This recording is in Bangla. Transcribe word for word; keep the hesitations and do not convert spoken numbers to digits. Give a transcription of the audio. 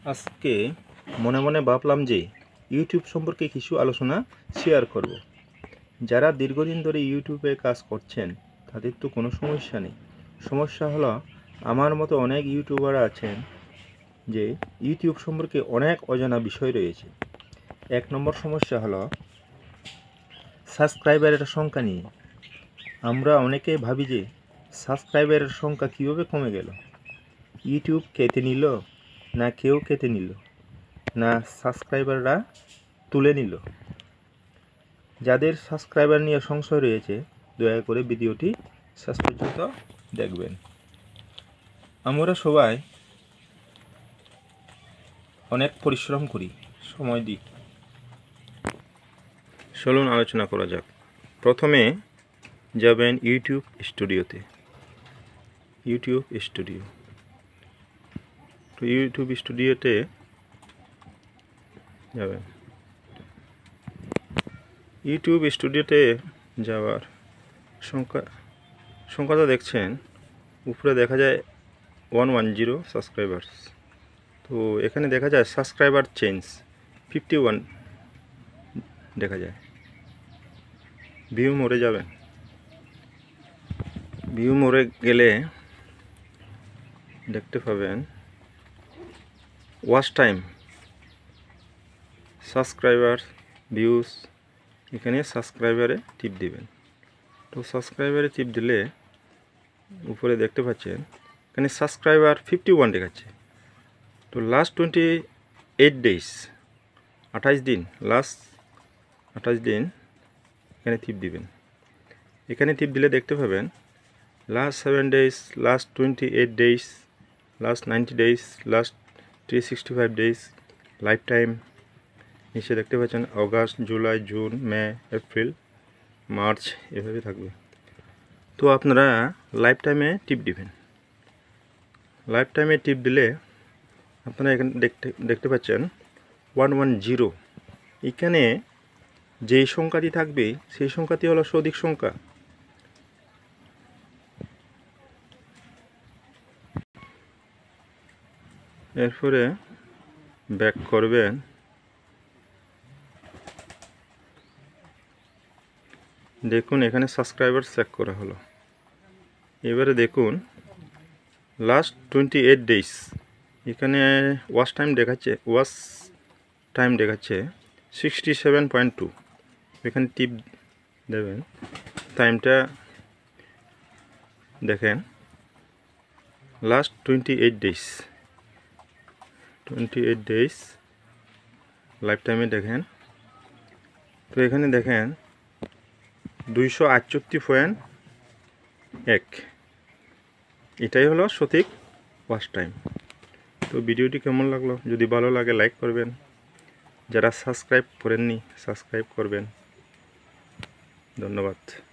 আজকে মনে মনে ভাবলাম যে ইউটিউব সম্পর্কে কিছু আলোচনা শেয়ার করব। যারা দীর্ঘদিন ধরে ইউটিউবে কাজ করছেন তাদের তো কোনো সমস্যা নেই। সমস্যা হলো আমার মতো অনেক ইউটিউবার আছেন যে ইউটিউব সম্পর্কে অনেক অজানা বিষয় রয়েছে। এক নম্বর সমস্যা হলো সাবস্ক্রাইবারের সংখ্যা নিয়ে। আমরা অনেকে ভাবি যে সাবস্ক্রাইবারের সংখ্যা কীভাবে কমে গেল, ইউটিউব কেটে নিল না কেউ কেটে নিল না সাবস্ক্রাইবাররা তুলে নিল। যাদের সাবস্ক্রাইবার নিয়ে সংশয় রয়েছে দয়া করে ভিডিওটি শেষ পর্যন্ত দেখবেন। আমরা সবাই অনেক পরিশ্রম করি, সময় দিই। চলুন আলোচনা করা যাক। প্রথমে যাবেন ইউটিউব স্টুডিওতে। ইউটিউব স্টুডিও তো ইউটিউব স্টুডিওতে যাবেন। ইউটিউব স্টুডিওতে যাওয়ার সংখ্যা সংখ্যাটা দেখছেন উপরে দেখা যায় ওয়ান ওয়ান জিরো সাবস্ক্রাইবার্স। তো এখানে দেখা যায় সাবস্ক্রাইবার চেঞ্জ ফিফটি ওয়ান দেখা যায়। ভিউ মোড়ে যাবেন। ভিউ মোড়ে গেলে দেখতে পাবেন ওয়াচ টাইম, সাবস্ক্রাইবার, ভিউজ। এখানে সাবস্ক্রাইবারে টিপ দিবেন। তো সাবস্ক্রাইবারে টিপ দিলে উপরে দেখতে পাচ্ছেন এখানে সাবস্ক্রাইবার ফিফটি ওয়ান দেখাচ্ছে। তো লাস্ট টোয়েন্টি এইট ডেজ, আঠাশ দিন, লাস্ট আঠাশ দিন এখানে টিপ দিবেন। এখানে টিপ দিলে দেখতে পাবেন last seven days, last twenty eight days, last ninety days, last three sixty five days, lifetime. নিচে দেখতে পাচ্ছেন August, July, June, May, April, March, এভাবে থাকবে। তো আপনারা লাইফ টাইমে টিপ দিবেন। লাইফ টাইমে টিপ দিলে আপনারা এখানে দেখতে দেখতে পাচ্ছেন ওয়ান ওয়ান জিরো। এখানে যেই সংখ্যাটি থাকবে সেই সংখ্যাটি হলো সঠিক সংখ্যা। এরপরে ব্যাক করবেন। দেখুন এখানে সাবস্ক্রাইবার চেক করা হলো। এবারে দেখুন লাস্ট টোয়েন্টি এইট ডেজ এখানে ওয়াচ টাইম দেখাচ্ছে ওয়াচ টাইম দেখাচ্ছে সিক্সটি সেভেন পয়েন্ট টু। এখানে টিপ দেবেন। টাইমটা দেখেন last twenty eight days twenty eight days life টাইমে দেখেন। তো এখানে দেখেন দুইশো আটষট্টি পয়েন্ট এক, এটাই হলো সঠিক ওয়াচ টাইম। তো ভিডিওটি কেমন লাগলো? যদি ভালো লাগে লাইক করবেন। যারা সাবস্ক্রাইব করেননি সাবস্ক্রাইব করবেন। ধন্যবাদ।